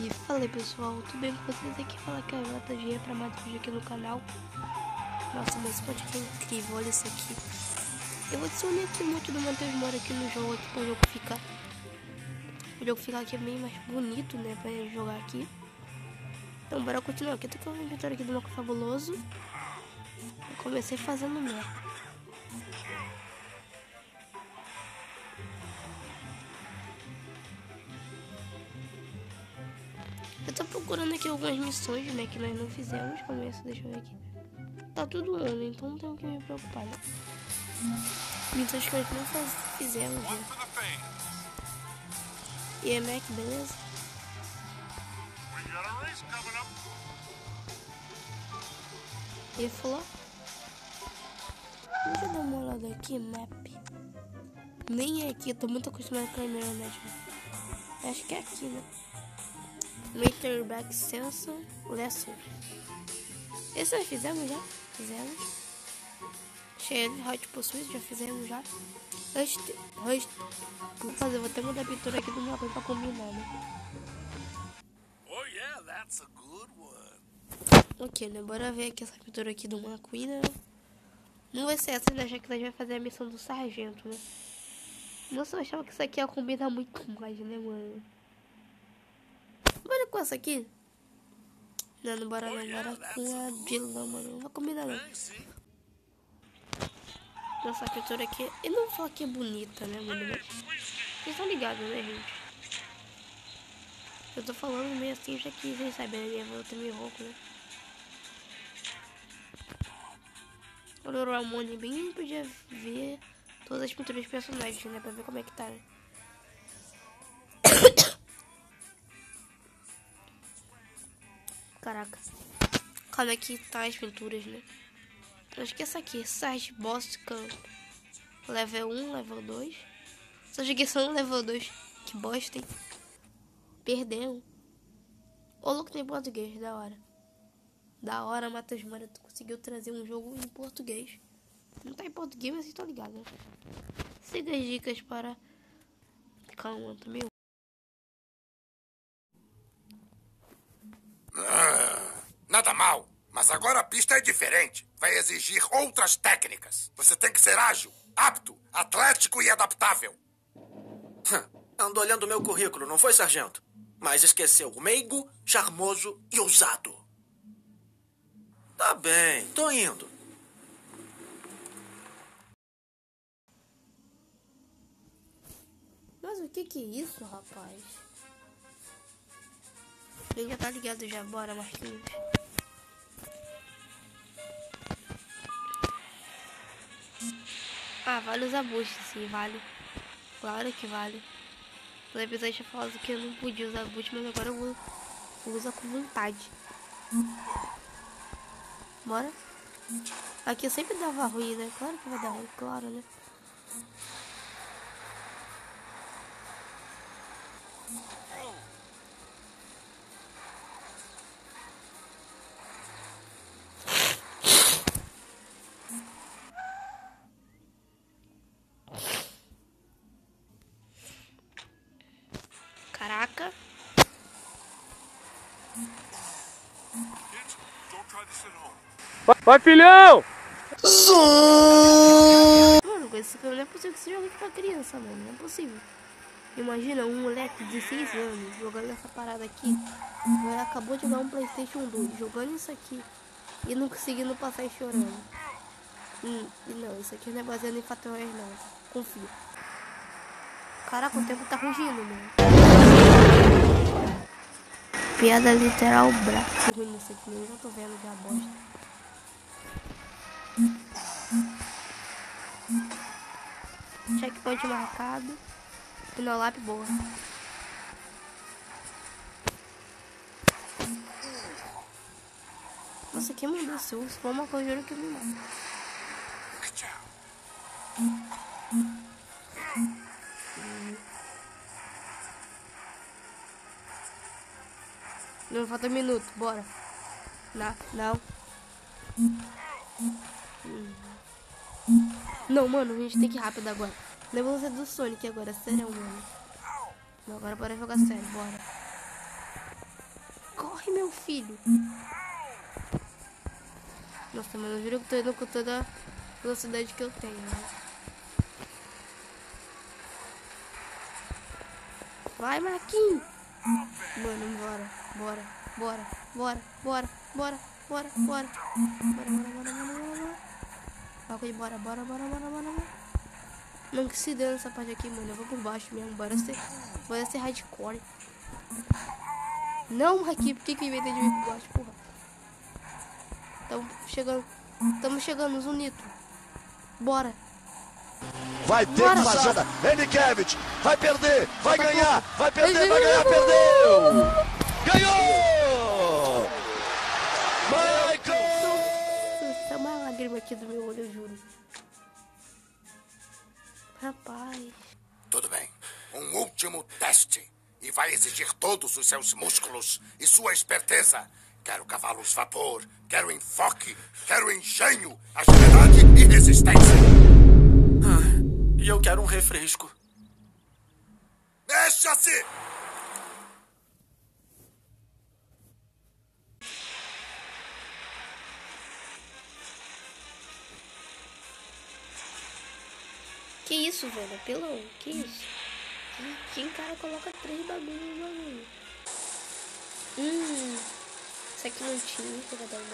E falei pessoal, tudo bem com vocês? Aqui fala que é a JG pra mais um vídeo aqui no canal. Nossa, mas esse podcast é incrível, olha isso aqui. Eu adicionei aqui muito do Matheus Mora aqui no jogo, aqui para o jogo ficar aqui bem mais bonito, né, pra jogar aqui. Então bora continuar, aqui eu tô com o inventário aqui do Marco Fabuloso. Eu comecei fazendo merda. Eu tô procurando aqui algumas missões, né, que nós não fizemos. Começo, deixa eu ver aqui. Tá tudo ano, então não tenho que me preocupar, né? Missões que nós não fizemos, né? E é Mac, beleza? E falou? Deixa eu dar uma olhada aqui, map. Nem é aqui, eu tô muito acostumado com a câmera, né? Acho que é aqui, né? Meter Back Sensor Lesson. Esse nós fizemos já? Fizemos. Cheio Hot Pursuit, já fizemos já. Vou até mudar a pintura aqui do meu pra combinar, né? Oh yeah, that's a good one. Ok, né? Bora ver aqui essa pintura aqui do McQueen, né? Não vai ser essa, né? Já que nós vamos fazer a missão do sargento, né? Nossa, eu achava que isso aqui ia combinar muito mais, né, mano? Bora com essa aqui? Não, bora não. Bora com a vilã, mano. Não vai combinar não. Nossa, a pintura aqui... Eu não vou falar que é bonita, né, mano? Mas vocês estão ligados, né, gente? Eu tô falando meio assim, já que vocês sabem, né? Minha voz tá meio rouco, né? Olha o Ramone bem podia ver todas as pinturas de personagens, né? Pra ver como é que tá, né? Caraca. Como é que tá as pinturas, né? Acho que essa aqui, Sarge Boss Camp. Level 1, level 2. Só joguei só no level 2. Que bosta, hein? Perdemos. Ô, louco, tem português, da hora. Da hora, Matheus Mora, tu conseguiu trazer um jogo em português. Não tá em português, mas vocês estão ligados, né? Siga as dicas para... Calma, tô meio... Nada mal, mas agora a pista é diferente. Vai exigir outras técnicas. Você tem que ser ágil, apto, atlético e adaptável. Ando olhando meu currículo, não foi, sargento? Mas esqueceu o meigo, charmoso e ousado. Tá bem, tô indo. Mas o que é isso, rapaz? Ele já tá ligado já, bora, Marquinhos. Ah, vale usar boost, sim, vale. Claro que vale. No episódio tinha falado que eu não podia usar boost, mas agora eu vou usar com vontade. Bora? Aqui eu sempre dava ruim, né? Claro que vai dar ruim, claro, né? Caraca. Vai, filhão! Mano, com esse não é possível que esse jogo aqui pra criança, mano. Não é possível. Imagina um moleque de 6 anos jogando essa parada aqui. Ele acabou de jogar um PlayStation 2, jogando isso aqui e não conseguindo passar e chorando. E não, isso aqui não é baseado em fatos reais, não. Confia. Caraca, o tempo tá rugindo, mano. Piada literal brava. Ruim nisso aqui, eu já tô vendo já a bosta. Checkpoint marcado. Final lap boa. Nossa, quem mandou esse urso? Foi uma coisa, juro que me mata. Não, falta 1 minuto, bora. Não. Não, mano, a gente tem que ir rápido agora. Não é velocidade do Sonic agora, sério, mano. Não, agora bora jogar sério, bora. Corre, meu filho. Nossa, mano, eu juro que eu tô indo com toda a velocidade que eu tenho, né? Vai, Marquinhos. Mano, bora. Bora. Não que se dê nessa parte aqui, mano. Eu vou por baixo mesmo. Bora ser hardcore. Não, Marquinhos, por que inventei de vir por baixo, porra? Estamos chegando, Zunito. Bora. Vai ter que fazer. Henriquevich vai perder, vai ganhar, vai perder, vai ganhar, perdeu! Ganhou! Michael! Tá uma lágrima aqui do meu olho, eu juro. Rapaz. Tudo bem. Um último teste. E vai exigir todos os seus músculos e sua esperteza. Quero cavalos vapor, quero enfoque, quero engenho, agilidade e resistência. E eu quero um refresco. Mexa-se! Que isso, velho? Pelão, que isso? Quem cara coloca 3 bagulho no bagulho? Isso aqui não tinha, que vai dar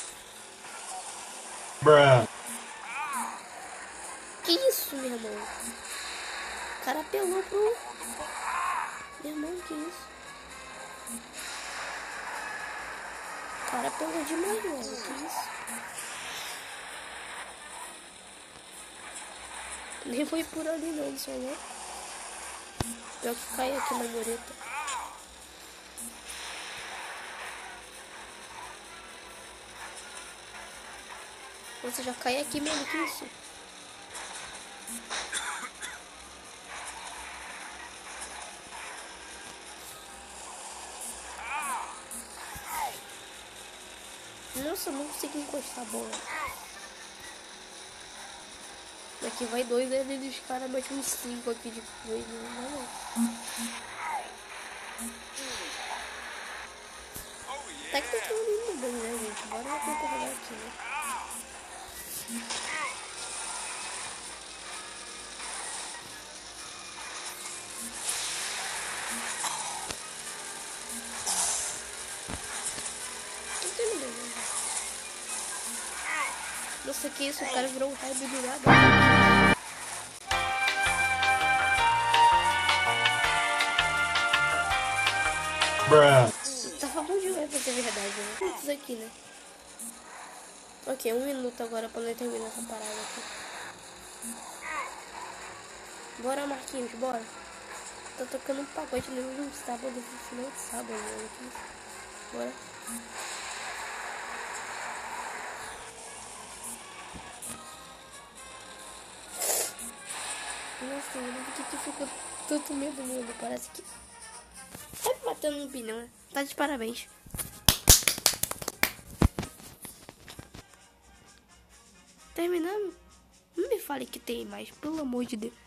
muito. Que isso, meu irmão? O cara apelou pro... Meu irmão, que isso? O cara apelou demais, mano. Que isso? Nem foi por ali não, só né? Pior que cai aqui na mureta. Você já cai aqui mesmo, que isso? Nossa, eu não consegui encostar a bola. Aqui vai 2 ali dos caras, mete uns 5 aqui de coisa. Não. Até que tá indo bem, né, gente? Bora concordar aqui, né? Nossa, que isso? O cara virou um raio do nada. Tava bom demais pra ser verdade, né? Isso aqui, né? Ok, 1 minuto agora pra nós terminar essa parada aqui. Bora, Marquinhos, bora. Tô tocando um pacote no sábado, no final de sábado, né? Aqui. Bora. Nossa, mano, por que ficou tanto medo, mano? Parece que... Tá me batendo no pneu, né? Tá de parabéns. Terminamos? Não me fale que tem mais, pelo amor de Deus.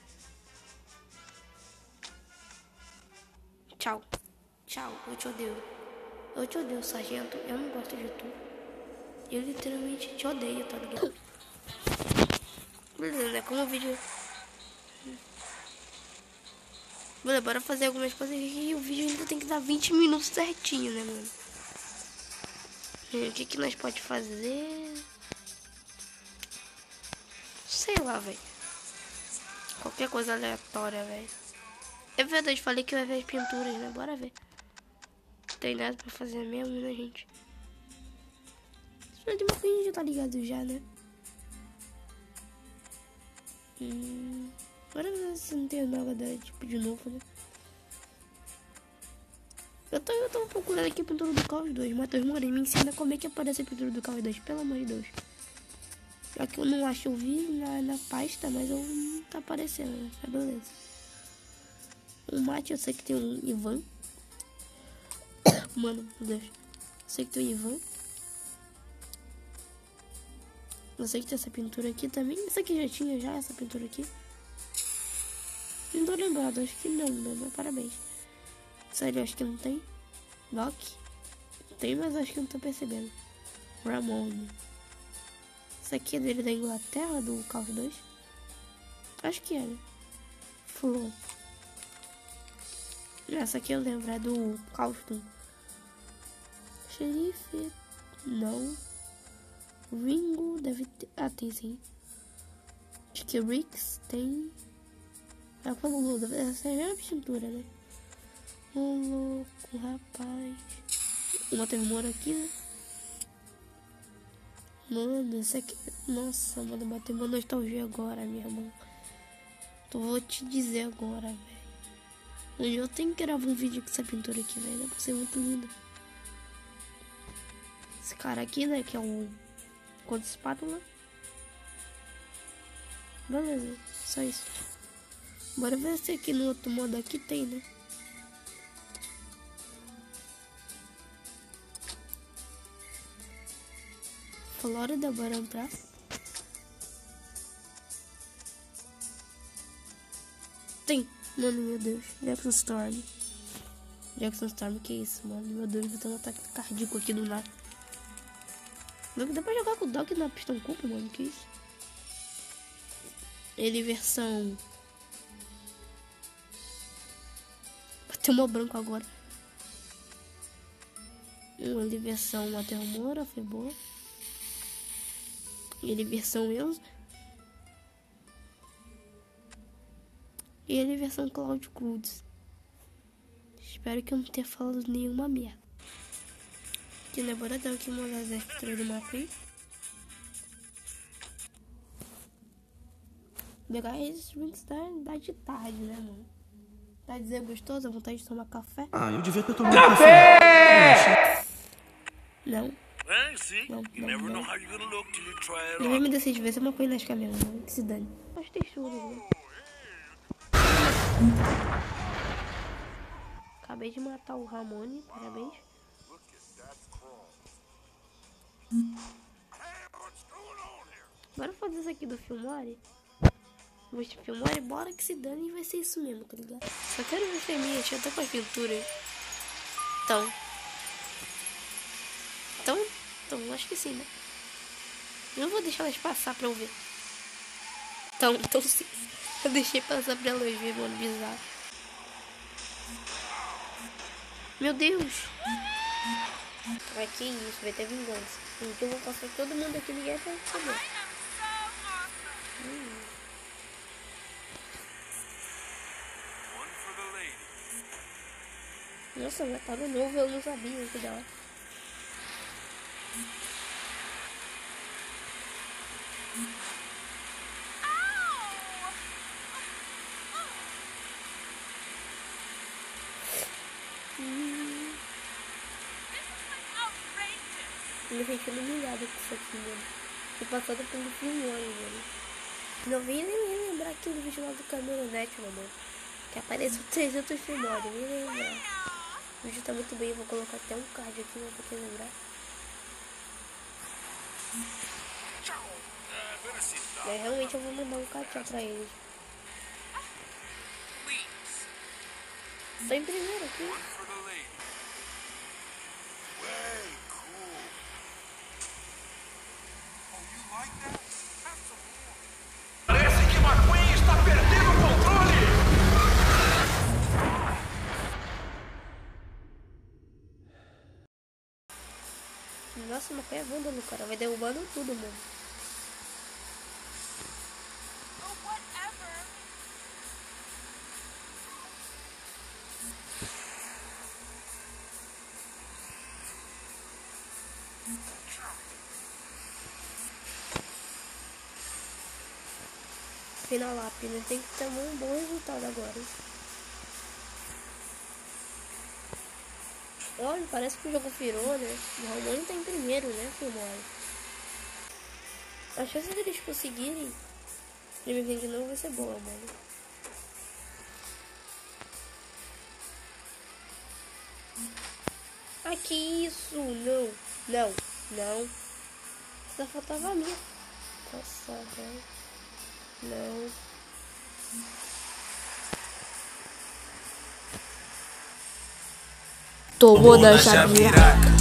Tchau. Tchau, eu te odeio. Eu te odeio, sargento. Eu não gosto de tu. Eu literalmente te odeio, tá ligado? Beleza, né? Como o vídeo... Beleza, bora fazer algumas coisas aqui e o vídeo ainda tem que dar 20 minutos certinho, né, mano? O que nós pode fazer? Sei lá, velho. Qualquer coisa aleatória, velho. É verdade, falei que eu ia ver as pinturas, né? Bora ver. Não tem nada pra fazer mesmo, né, gente? Isso de uma coisa já tá ligado já, né? Bora ver se não tem nada tipo de novo, né? Eu tô procurando aqui a pintura do Call of 2. Matheus Moreira me ensina como é que aparece a pintura do Call of 2, pelo amor de Deus. Já que eu não acho, eu vi na pasta, mas eu não tá aparecendo, né? Tá beleza. O mate, eu sei que tem um Ivan. Mano, meu Deus. Eu sei que tem um Ivan. Eu sei que tem essa pintura aqui também. Essa aqui já tinha, já, essa pintura aqui. Não tô lembrado, acho que não, né? Mas parabéns. Sério, acho que não tem. Doc. Tem, mas acho que eu não tô percebendo. Ramone. Isso aqui é dele da Inglaterra, do Carro 2? Acho que é, né? Flor. Essa aqui eu lembro, é do Carlton. Xerife. Não. Ringo deve ter. Ah, tem sim. Acho que Ricks tem. Ah, como Lula. Essa é a pintura, né? Um louco, rapaz. Uma memória aqui, né? Mano, essa aqui. Nossa, mano, bateu uma nostalgia agora, minha irmã. Então vou te dizer agora, velho. Eu tenho que gravar um vídeo com essa pintura aqui, velho. Vai ser muito linda. Esse cara aqui, né? Que é um conto de espátula. Beleza, só isso. Bora ver se aqui no outro modo aqui tem, né? Flórida, bora entrar. Tem. Mano, meu Deus. Jackson Storm. Jackson Storm, que isso, mano? Meu Deus, vou ter um ataque cardíaco aqui do nada. Não dá pra jogar com o Doc na Piston Cup, mano? Que isso? Ele versão... Bateu uma branco agora. Ele versão Matheus Moura, foi boa. Ele versão Enzo. E ele versão Cloud Cruz. Espero que eu não tenha falado nenhuma merda. Aqui na bora dar aqui uma das extras do mapa aí. Pegar esses drinks da de tarde, né, mano? Tá dizer gostoso, a vontade de tomar café? Ah, eu devia ter tomado café! Não. Não, não, não. Não vai me decidir, vai ser uma coisa nas câmeras, né? Que se dane. As texturas, né? Acabei de matar o Ramone, parabéns. Bora fazer isso aqui do Filmore. Vou Filmore, bora que se dane e vai ser isso mesmo, tá ligado? Só quero ver se é minha, eu tô com a pintura aí. Então, acho que sim, né? Eu não vou deixar elas passar pra eu ver. Então sim. Eu deixei passar pra elas ver, mano, bizarro. Meu Deus! Ai, que isso, vai ter vingança. Então eu vou passar todo mundo aqui, ninguém vai saber. Nossa, mas tá no novo, eu não sabia, que da hora. Me sentindo humilhada com isso aqui, mano. Fui passada pelo Filmore, mano. Não vem nem lembrar aquele vídeo lá do caminhonete, mano. Que apareceu 300 Filmore, nem lembrar. O vídeo tá muito bem, eu vou colocar até um card aqui, né, pra quem lembrar. Mas realmente eu vou mandar um card pra eles. Tá em primeiro aqui. Parece que McQueen está perdendo o controle! Nossa, o McQueen é vândalo, cara. Vai derrubando tudo, mano. Final lápis, né? Tem que ter um bom resultado agora. Olha, parece que o jogo virou, né? O Ramone tá em primeiro, né, Filmore? A chance deles conseguirem ele me de novo vai ser boa, mano. Ah, que isso? Não. Só faltava a minha. Nossa, velho. Não. Tomou na Shakira.